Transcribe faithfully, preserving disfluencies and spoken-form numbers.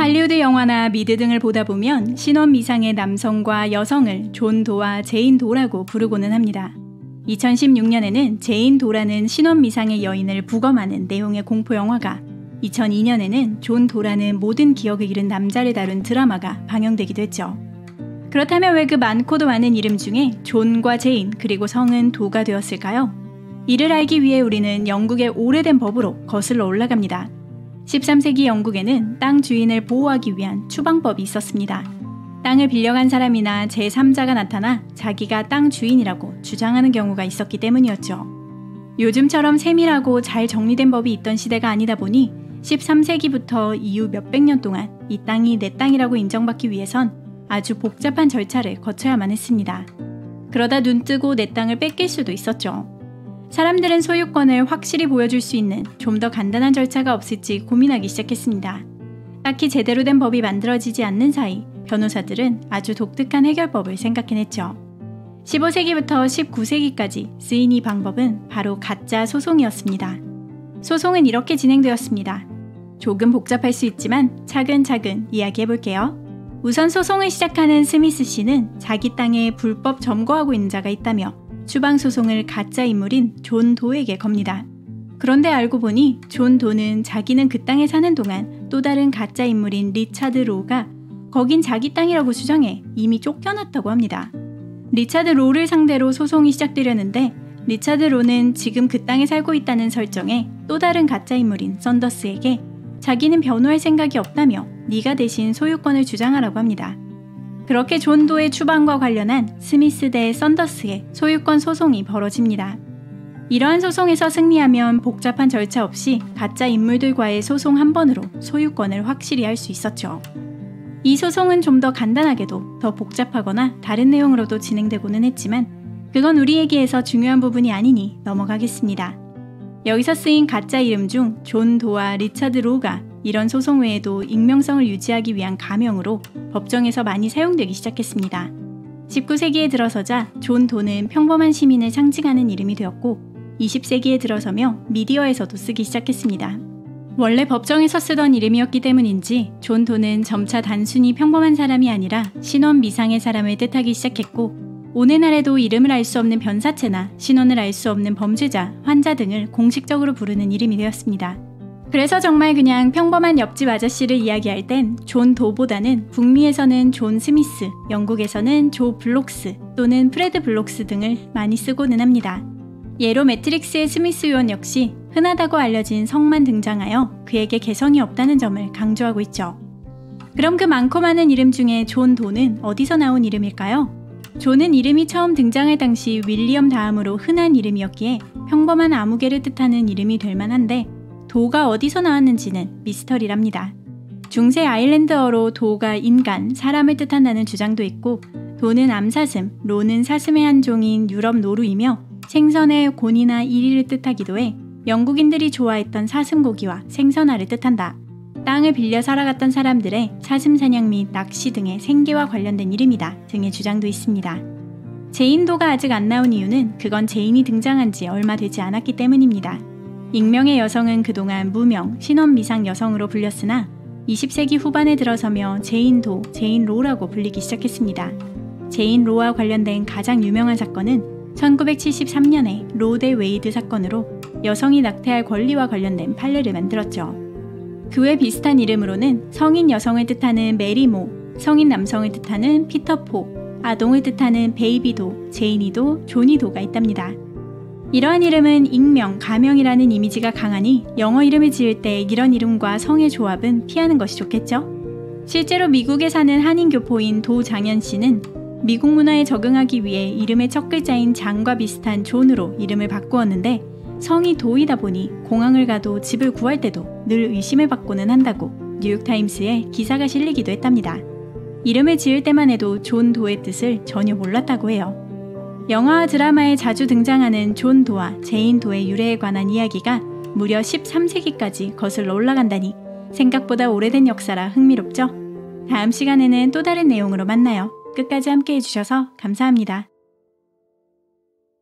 할리우드 영화나 미드 등을 보다 보면 신원 미상의 남성과 여성을 존 도와 제인 도라고 부르고는 합니다. 이천십육 년에는 제인 도라는 신원 미상의 여인을 부검하는 내용의 공포 영화가, 이천이 년에는 존 도라는 모든 기억을 잃은 남자를 다룬 드라마가 방영되기도 했죠. 그렇다면 왜 그 많고도 많은 이름 중에 존과 제인 그리고 성은 도가 되었을까요? 이를 알기 위해 우리는 영국의 오래된 법으로 거슬러 올라갑니다. 십삼 세기 영국에는 땅 주인을 보호하기 위한 추방법이 있었습니다. 땅을 빌려간 사람이나 제삼자가 나타나 자기가 땅 주인이라고 주장하는 경우가 있었기 때문이었죠. 요즘처럼 세밀하고 잘 정리된 법이 있던 시대가 아니다 보니 십삼 세기부터 이후 몇백 년 동안 이 땅이 내 땅이라고 인정받기 위해선 아주 복잡한 절차를 거쳐야만 했습니다. 그러다 눈 뜨고 내 땅을 뺏길 수도 있었죠. 사람들은 소유권을 확실히 보여줄 수 있는 좀 더 간단한 절차가 없을지 고민하기 시작했습니다. 딱히 제대로 된 법이 만들어지지 않는 사이 변호사들은 아주 독특한 해결법을 생각해냈죠. 십오 세기부터 십구 세기까지 쓰인 이 방법은 바로 가짜 소송이었습니다. 소송은 이렇게 진행되었습니다. 조금 복잡할 수 있지만 차근차근 이야기해볼게요. 우선 소송을 시작하는 스미스 씨는 자기 땅에 불법 점거하고 있는 자가 있다며 추방 소송을 가짜 인물인 존 도에게 겁니다. 그런데 알고 보니 존 도는 자기는 그 땅에 사는 동안 또 다른 가짜 인물인 리차드 로우가 거긴 자기 땅이라고 주장해 이미 쫓겨났다고 합니다. 리차드 로우를 상대로 소송이 시작되려는데 리차드 로우는 지금 그 땅에 살고 있다는 설정에 또 다른 가짜 인물인 썬더스에게 자기는 변호할 생각이 없다며 네가 대신 소유권을 주장하라고 합니다. 그렇게 존 도의 추방과 관련한 스미스 대 썬더스의 소유권 소송이 벌어집니다. 이러한 소송에서 승리하면 복잡한 절차 없이 가짜 인물들과의 소송 한 번으로 소유권을 확실히 할 수 있었죠. 이 소송은 좀 더 간단하게도 더 복잡하거나 다른 내용으로도 진행되고는 했지만 그건 우리에게서 중요한 부분이 아니니 넘어가겠습니다. 여기서 쓰인 가짜 이름 중 존 도와 리차드 로우가 이런 소송 외에도 익명성을 유지하기 위한 가명으로 법정에서 많이 사용되기 시작했습니다. 십구 세기에 들어서자 존 도는 평범한 시민을 상징하는 이름이 되었고 이십 세기에 들어서며 미디어에서도 쓰기 시작했습니다. 원래 법정에서 쓰던 이름이었기 때문인지 존 도는 점차 단순히 평범한 사람이 아니라 신원 미상의 사람을 뜻하기 시작했고 오늘날에도 이름을 알 수 없는 변사체나 신원을 알 수 없는 범죄자, 환자 등을 공식적으로 부르는 이름이 되었습니다. 그래서 정말 그냥 평범한 옆집 아저씨를 이야기할 땐 존 도보다는 북미에서는 존 스미스, 영국에서는 조 블록스 또는 프레드 블록스 등을 많이 쓰고는 합니다. 예로 매트릭스의 스미스 요원 역시 흔하다고 알려진 성만 등장하여 그에게 개성이 없다는 점을 강조하고 있죠. 그럼 그 많고 많은 이름 중에 존 도는 어디서 나온 이름일까요? 존은 이름이 처음 등장할 당시 윌리엄 다음으로 흔한 이름이었기에 평범한 아무개를 뜻하는 이름이 될 만한데 도가 어디서 나왔는지는 미스터리랍니다. 중세 아일랜드어로 도가 인간, 사람을 뜻한다는 주장도 있고 도는 암사슴, 로는 사슴의 한 종인 유럽 노루이며 생선의 곤이나 이리를 뜻하기도 해 영국인들이 좋아했던 사슴고기와 생선알을 뜻한다. 땅을 빌려 살아갔던 사람들의 사슴 사냥 및 낚시 등의 생계와 관련된 이름이다 등의 주장도 있습니다. 제인도가 아직 안 나온 이유는 그건 제인이 등장한 지 얼마 되지 않았기 때문입니다. 익명의 여성은 그동안 무명, 신원미상 여성으로 불렸으나 이십 세기 후반에 들어서며 제인도, 제인로라고 불리기 시작했습니다. 제인로와 관련된 가장 유명한 사건은 천구백칠십삼 년의 로 대 웨이드 사건으로 여성이 낙태할 권리와 관련된 판례를 만들었죠. 그 외 비슷한 이름으로는 성인 여성을 뜻하는 메리모, 성인 남성을 뜻하는 피터포, 아동을 뜻하는 베이비도, 제이니도, 조니도가 있답니다. 이러한 이름은 익명, 가명이라는 이미지가 강하니 영어 이름을 지을 때 이런 이름과 성의 조합은 피하는 것이 좋겠죠? 실제로 미국에 사는 한인 교포인 도장현 씨는 미국 문화에 적응하기 위해 이름의 첫 글자인 장과 비슷한 존으로 이름을 바꾸었는데 성이 도이다 보니 공항을 가도 집을 구할 때도 늘 의심을 받고는 한다고 뉴욕타임스에 기사가 실리기도 했답니다. 이름을 지을 때만 해도 존 도의 뜻을 전혀 몰랐다고 해요. 영화와 드라마에 자주 등장하는 존 도와 제인 도의 유래에 관한 이야기가 무려 십삼 세기까지 거슬러 올라간다니 생각보다 오래된 역사라 흥미롭죠? 다음 시간에는 또 다른 내용으로 만나요. 끝까지 함께 해주셔서 감사합니다.